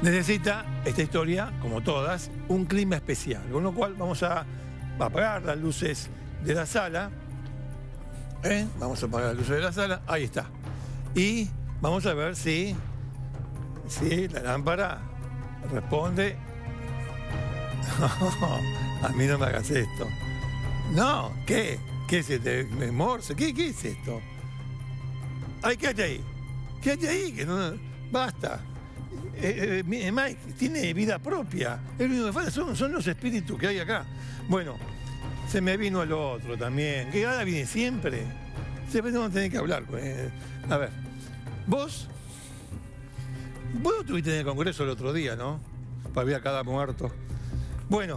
Necesita esta historia, como todas, un clima especial, con lo cual vamos a apagar las luces de la sala. Vamos a apagar las luces de la sala, ahí está. Y vamos a ver si la lámpara responde. A mí no me hagas esto. No, ¿qué? ¿Qué es este Morse? ¿Qué es esto? Ay, quédate ahí. Quédate ahí, que no. Basta. Mike tiene vida propia. Es lo único que falta, son los espíritus que hay acá. Bueno, se me vino el otro también. Que ahora viene siempre. Siempre vamos a tener que hablar. A ver, vos no estuviste en el Congreso el otro día, ¿no? Para ver a cada muerto. Bueno,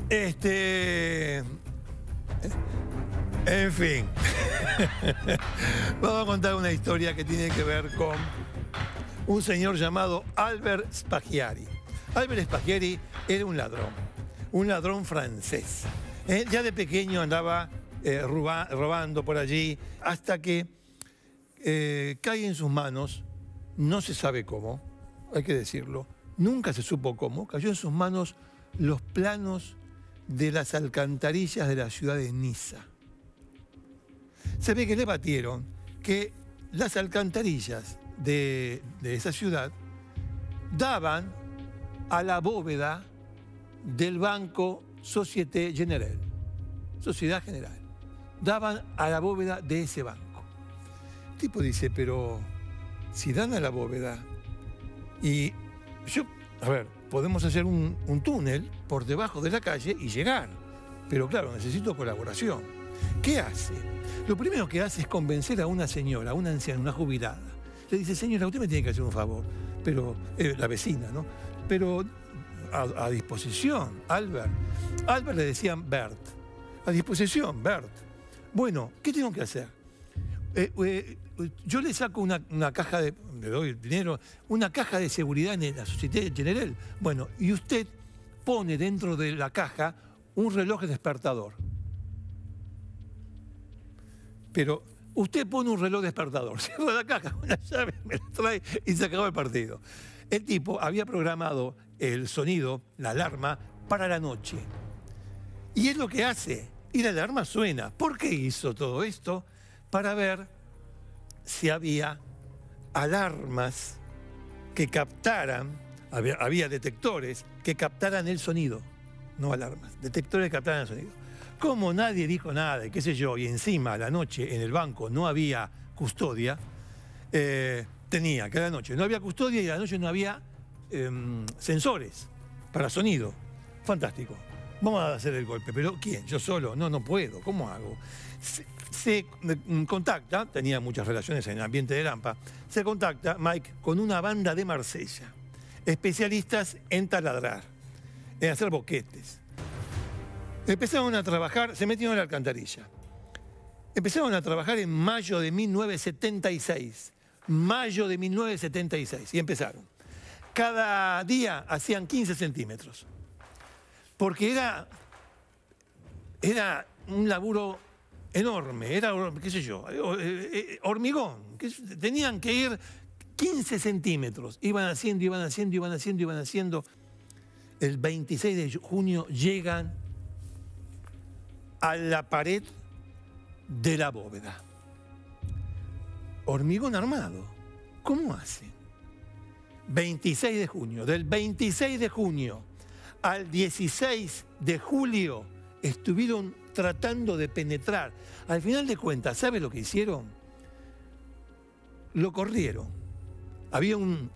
en fin. Vamos a contar una historia que tiene que ver con un señor llamado Albert Spaghiari. Albert Spaghiari era un ladrón francés. Ya de pequeño andaba robando por allí, hasta que cae en sus manos, no se sabe cómo, hay que decirlo, nunca se supo cómo, cayó en sus manos los planos de las alcantarillas de la ciudad de Niza. Se ve que le batieron que las alcantarillas de esa ciudad daban a la bóveda del banco Société Générale, Sociedad General. Daban a la bóveda de ese banco. El tipo dice, pero si dan a la bóveda y a ver, podemos hacer un túnel por debajo de la calle y llegar. Pero claro, necesito colaboración. ¿Qué hace? Lo primero que hace es convencer a una señora, a una anciana, una jubilada. Le dice, señora, usted me tiene que hacer un favor. Pero, la vecina, ¿no? Pero a disposición, Albert. Albert le decían Bert. A disposición, Bert. Bueno, ¿qué tengo que hacer? Yo le saco una caja le doy dinero, una caja de seguridad en la Société Générale. Bueno, y usted pone dentro de la caja un reloj despertador. Pero usted pone un reloj despertador, cierra la caja, una llave, me la trae y se acabó el partido. El tipo había programado el sonido, la alarma, para la noche. Y es lo que hace, y la alarma suena. ¿Por qué hizo todo esto? Para ver si había alarmas que captaran, había detectores que captaran el sonido, no alarmas, detectores que captaran el sonido. Como nadie dijo nada, y qué sé yo, y encima a la noche en el banco no había custodia, tenía que a la noche no había custodia y a la noche no había sensores para sonido. Fantástico. Vamos a hacer el golpe. ¿Pero quién? ¿Yo solo? No puedo. ¿Cómo hago? Se contacta, tenía muchas relaciones en el ambiente de Lampa, se contacta Mike con una banda de Marsella, especialistas en taladrar, en hacer boquetes. Empezaron a trabajar, se metieron en la alcantarilla. Empezaron a trabajar en mayo de 1976. Mayo de 1976. Y empezaron. Cada día hacían 15 centímetros. Porque era un laburo enorme, era, qué sé yo, hormigón. Tenían que ir 15 centímetros. Iban haciendo. El 26 de junio llegan a la pared de la bóveda. Hormigón armado. ¿Cómo hacen? 26 de junio. Del 26 de junio al 16 de julio estuvieron tratando de penetrar. Al final de cuentas, ¿sabe lo que hicieron? Lo corrieron. Había un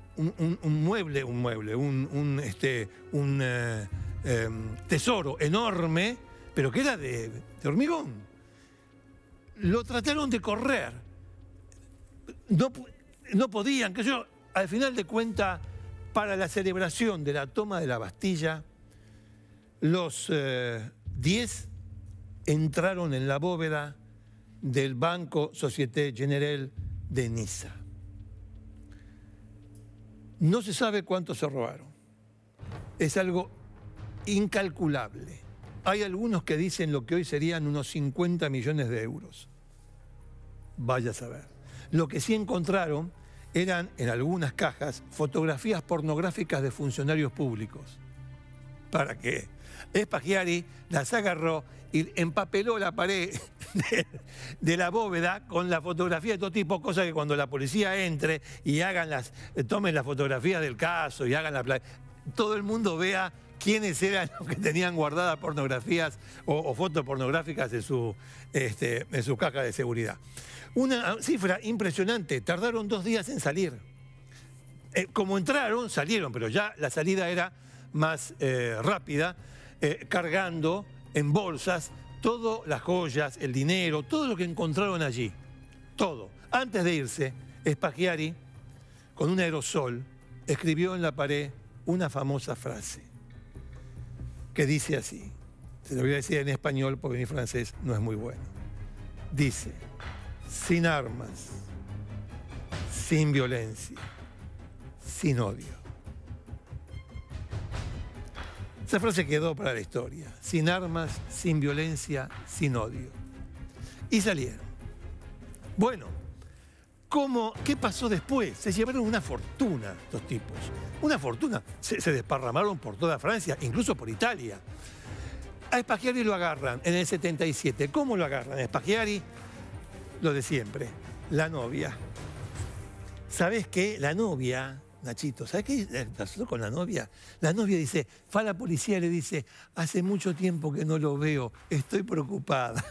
tesoro enorme, pero que era de hormigón. Lo trataron de correr. No podían, que yo, al final de cuentas, para la celebración de la toma de la Bastilla, los 10 entraron en la bóveda del Banco Société Générale de Niza. No se sabe cuánto se robaron. Es algo incalculable. Hay algunos que dicen lo que hoy serían unos 50 millones de euros. Vaya a saber. Lo que sí encontraron eran en algunas cajas fotografías pornográficas de funcionarios públicos. ¿Para qué? Spaghiari las agarró y empapeló la pared de la bóveda con la fotografía de todo tipo, cosa que cuando la policía entre y tomen las fotografías del caso y hagan todo el mundo vea quiénes eran los que tenían guardadas pornografías o fotos pornográficas en su caja de seguridad. Una cifra impresionante, tardaron 2 días en salir. Como entraron, salieron, pero ya la salida era más rápida, cargando en bolsas todas las joyas, el dinero, todo lo que encontraron allí. Todo. Antes de irse, Spaghiari, con un aerosol, escribió en la pared una famosa frase que dice así. Se lo voy a decir en español porque mi francés no es muy bueno. Dice: sin armas, sin violencia, sin odio. Esa frase quedó para la historia. Sin armas, sin violencia, sin odio. Y salieron. Bueno, ¿qué pasó después? Se llevaron una fortuna estos tipos. Una fortuna. Se desparramaron por toda Francia, incluso por Italia. A Spaghiari lo agarran en el 77. ¿Cómo lo agarran? A Spaghiari, lo de siempre, la novia. ¿Sabés qué? La novia, Nachito, ¿sabés qué pasó con la novia? La novia dice, fue a la policía y le dice, hace mucho tiempo que no lo veo, estoy preocupada.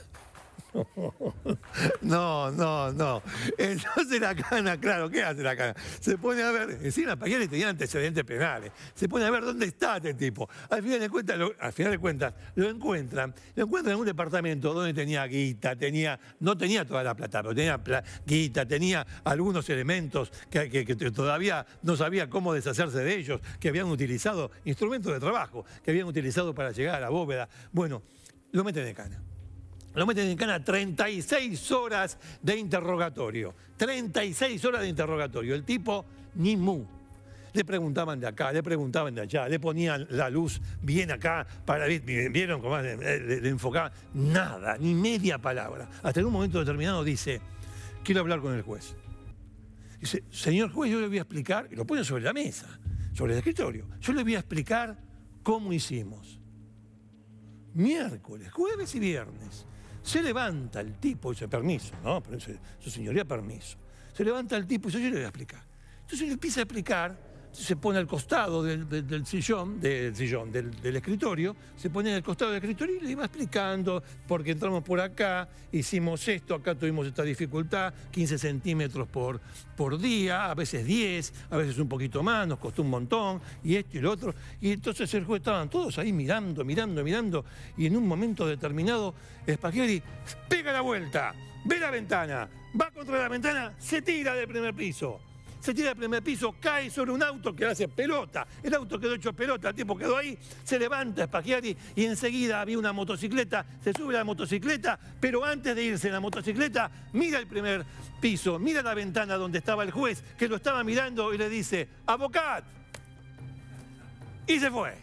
No. Entonces la cana, claro, ¿qué hace la cana? Se pone a ver, encima Spaghiari tenía antecedentes penales, se pone a ver dónde está este tipo. Al final de cuentas, lo encuentran en un departamento donde tenía guita, no tenía toda la plata, pero tenía guita, tenía algunos elementos que todavía no sabía cómo deshacerse de ellos, que habían utilizado, instrumentos de trabajo, que habían utilizado para llegar a la bóveda. Bueno, lo meten en cana. Lo meten en cana 36 horas de interrogatorio. 36 horas de interrogatorio. El tipo, ni mu. Le preguntaban de acá, le preguntaban de allá, le ponían la luz bien acá, ¿vieron cómo le enfocaban? Nada, ni media palabra. Hasta en un momento determinado dice, quiero hablar con el juez. Dice, señor juez, yo le voy a explicar, y lo pone sobre la mesa, sobre el escritorio, yo le voy a explicar cómo hicimos. Miércoles, jueves y viernes. Se levanta el tipo y dice, permiso, ¿no? Pero su señoría, permiso. Se levanta el tipo y dice, yo le voy a explicar. Entonces le empieza a explicar, se pone al costado del escritorio, se pone al costado del escritorio y le va explicando, porque entramos por acá, hicimos esto, acá tuvimos esta dificultad, 15 centímetros por día, a veces 10, a veces un poquito más, nos costó un montón, y esto y lo otro. Y entonces el juez, estaban todos ahí mirando, y en un momento determinado, Spaghiari pega la vuelta, ve la ventana, va contra la ventana, se tira del primer piso. Se tira del primer piso, cae sobre un auto que hace pelota. El auto quedó hecho pelota, el tipo quedó ahí, se levanta Spaghiari y enseguida había una motocicleta, se sube a la motocicleta, pero antes de irse en la motocicleta, mira el primer piso, mira la ventana donde estaba el juez, que lo estaba mirando y le dice, ¡Avocat! Y se fue.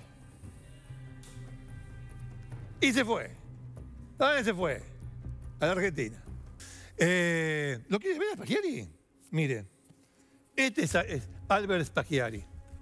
¿A dónde se fue? A la Argentina. ¿Lo quiere ver a Spaghiari? Mire. Este es Albert Spaghiari,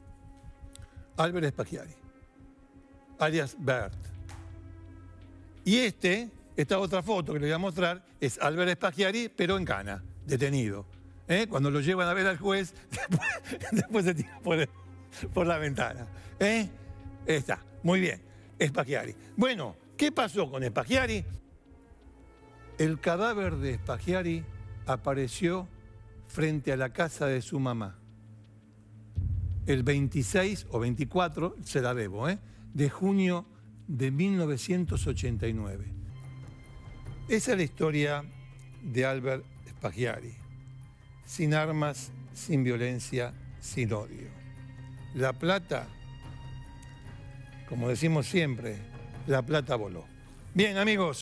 alias Bert. Y esta otra foto que le voy a mostrar, es Albert Spaghiari, pero en cana, detenido. Cuando lo llevan a ver al juez, después se tira por la ventana. Está, muy bien, Spaghiari. Bueno, ¿qué pasó con Spaghiari? El cadáver de Spaghiari apareció frente a la casa de su mamá. El 26 o 24, se la debo, de junio de 1989. Esa es la historia de Albert Spaghiari. Sin armas, sin violencia, sin odio. La plata, como decimos siempre, la plata voló. Bien, amigos.